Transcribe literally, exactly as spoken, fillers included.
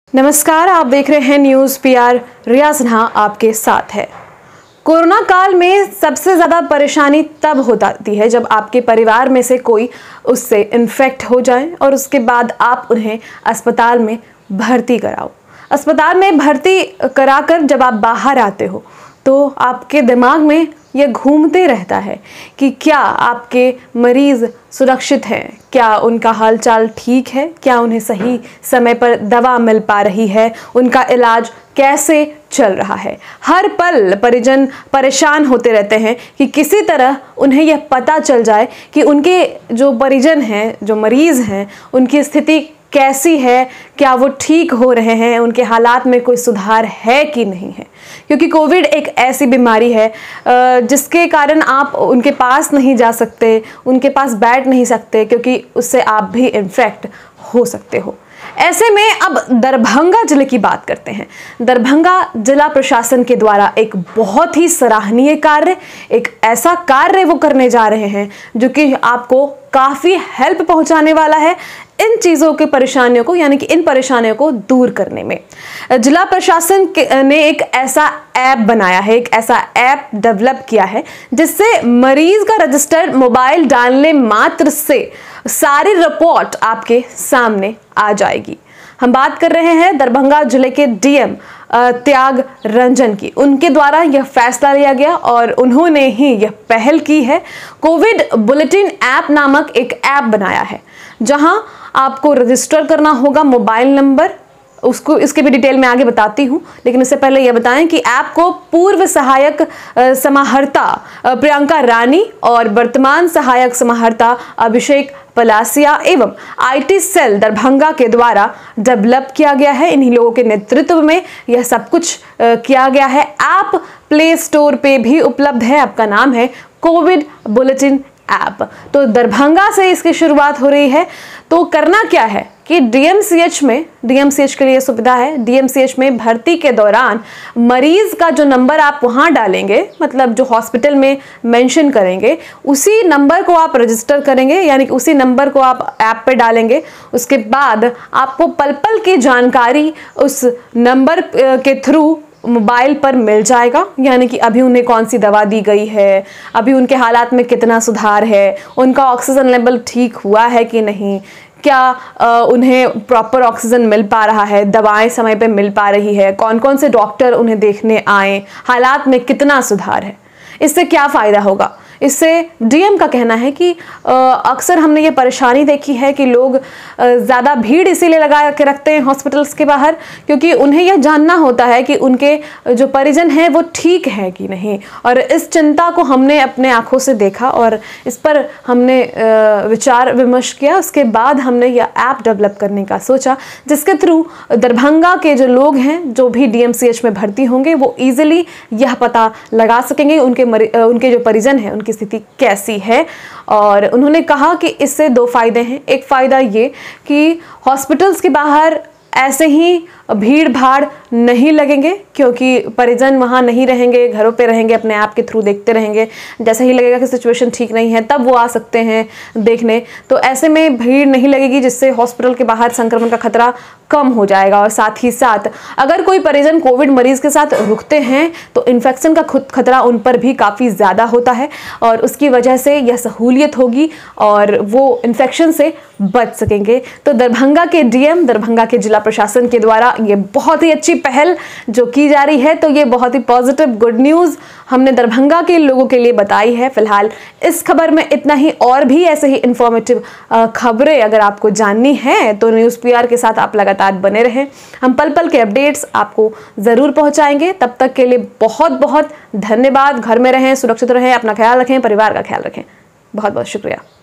नमस्कार, आप देख रहे हैं न्यूज़ पीआर। रिया सिन्हा आपके साथ है। कोरोना काल में सबसे ज़्यादा परेशानी तब हो जाती है जब आपके परिवार में से कोई उससे इन्फेक्ट हो जाए और उसके बाद आप उन्हें अस्पताल में भर्ती कराओ। अस्पताल में भर्ती कराकर जब आप बाहर आते हो तो आपके दिमाग में यह घूमते रहता है कि क्या आपके मरीज़ सुरक्षित हैं, क्या उनका हालचाल ठीक है, क्या उन्हें सही समय पर दवा मिल पा रही है, उनका इलाज कैसे चल रहा है। हर पल परिजन परेशान होते रहते हैं कि किसी तरह उन्हें यह पता चल जाए कि उनके जो परिजन हैं, जो मरीज़ हैं, उनकी स्थिति कैसी है, क्या वो ठीक हो रहे हैं, उनके हालात में कोई सुधार है कि नहीं है। क्योंकि कोविड एक ऐसी बीमारी है जिसके कारण आप उनके पास नहीं जा सकते, उनके पास बैठ नहीं सकते, क्योंकि उससे आप भी इन्फेक्ट हो सकते हो। ऐसे में अब दरभंगा जिले की बात करते हैं। दरभंगा जिला प्रशासन के द्वारा एक बहुत ही सराहनीय कार्य, एक ऐसा कार्य वो करने जा रहे हैं जो कि आपको काफ़ी हेल्प पहुंचाने वाला है इन चीज़ों के परेशानियों को, यानी कि इन परेशानियों को दूर करने में। जिला प्रशासन ने एक ऐसा ऐप बनाया है, एक ऐसा ऐप डेवलप किया है जिससे मरीज का रजिस्टर्ड मोबाइल डालने मात्र से सारी रिपोर्ट आपके सामने आ जाएगी। हम बात कर रहे हैं दरभंगा जिले के डीएम त्याग रंजन की। उनके द्वारा यह फैसला लिया गया और उन्होंने ही यह पहल की है। कोविड बुलेटिन ऐप नामक एक ऐप बनाया है जहां आपको रजिस्टर करना होगा मोबाइल नंबर। उसको इसके भी डिटेल में आगे बताती हूँ, लेकिन इससे पहले यह बताएं कि ऐप को पूर्व सहायक समाहर्ता प्रियंका रानी और वर्तमान सहायक समाहर्ता अभिषेक पलासिया एवं आईटी सेल दरभंगा के द्वारा डेवलप किया गया है। इन्हीं लोगों के नेतृत्व में यह सब कुछ किया गया है। ऐप प्ले स्टोर पे भी उपलब्ध है। ऐप का नाम है कोविड बुलेटिन ऐप। तो दरभंगा से इसकी शुरुआत हो रही है। तो करना क्या है कि डीएमसीएच में, डीएमसीएच के लिए सुविधा है, डीएमसीएच में भर्ती के दौरान मरीज का जो नंबर आप वहां डालेंगे, मतलब जो हॉस्पिटल में मेंशन करेंगे, उसी नंबर को आप रजिस्टर करेंगे, यानी कि उसी नंबर को आप ऐप पे डालेंगे। उसके बाद आपको पल पल की जानकारी उस नंबर के थ्रू मोबाइल पर मिल जाएगा, यानी कि अभी उन्हें कौन सी दवा दी गई है, अभी उनके हालात में कितना सुधार है, उनका ऑक्सीजन लेवल ठीक हुआ है कि नहीं, क्या आ, उन्हें प्रॉपर ऑक्सीजन मिल पा रहा है, दवाएं समय पे मिल पा रही है, कौन कौन से डॉक्टर उन्हें देखने आए, हालात में कितना सुधार है। इससे क्या फ़ायदा होगा? इससे डीएम का कहना है कि अक्सर हमने ये परेशानी देखी है कि लोग ज़्यादा भीड़ इसीलिए लगा के रखते हैं हॉस्पिटल्स के बाहर, क्योंकि उन्हें यह जानना होता है कि उनके जो परिजन हैं वो ठीक है कि नहीं। और इस चिंता को हमने अपने आंखों से देखा और इस पर हमने विचार विमर्श किया। उसके बाद हमने यह ऐप डेवलप करने का सोचा, जिसके थ्रू दरभंगा के जो लोग हैं, जो भी डीएमसीएच में भर्ती होंगे, वो ईजिली यह पता लगा सकेंगे उनके उनके जो परिजन हैं उनकी स्थिति कैसी है। और उन्होंने कहा कि इससे दो फायदे हैं। एक फायदा ये कि हॉस्पिटल्स के बाहर ऐसे ही भीड़ भाड़ नहीं लगेंगे, क्योंकि परिजन वहाँ नहीं रहेंगे, घरों पे रहेंगे, अपने ऐप के थ्रू देखते रहेंगे। जैसे ही लगेगा कि सिचुएशन ठीक नहीं है तब वो आ सकते हैं देखने। तो ऐसे में भीड़ नहीं लगेगी, जिससे हॉस्पिटल के बाहर संक्रमण का खतरा कम हो जाएगा। और साथ ही साथ अगर कोई परिजन कोविड मरीज के साथ रुकते हैं तो इन्फेक्शन का खुद खतरा उन पर भी काफ़ी ज़्यादा होता है और उसकी वजह से यह सहूलियत होगी और वो इन्फेक्शन से बच सकेंगे। तो दरभंगा के डीएम, दरभंगा के जिला प्रशासन के द्वारा ये बहुत ही अच्छी पहल जो की जा रही है, तो ये बहुत ही पॉजिटिव गुड न्यूज़ हमने दरभंगा के लोगों के लिए बताई है। फिलहाल इस खबर में इतना ही। और भी ऐसे ही इंफॉर्मेटिव खबरें अगर आपको जाननी है तो न्यूज़ पीआर के साथ आप लगातार बने रहें। हम पल पल के अपडेट्स आपको ज़रूर पहुंचाएंगे। तब तक के लिए बहुत बहुत धन्यवाद। घर में रहें, सुरक्षित रहें, अपना ख्याल रखें, परिवार का ख्याल रखें। बहुत बहुत शुक्रिया।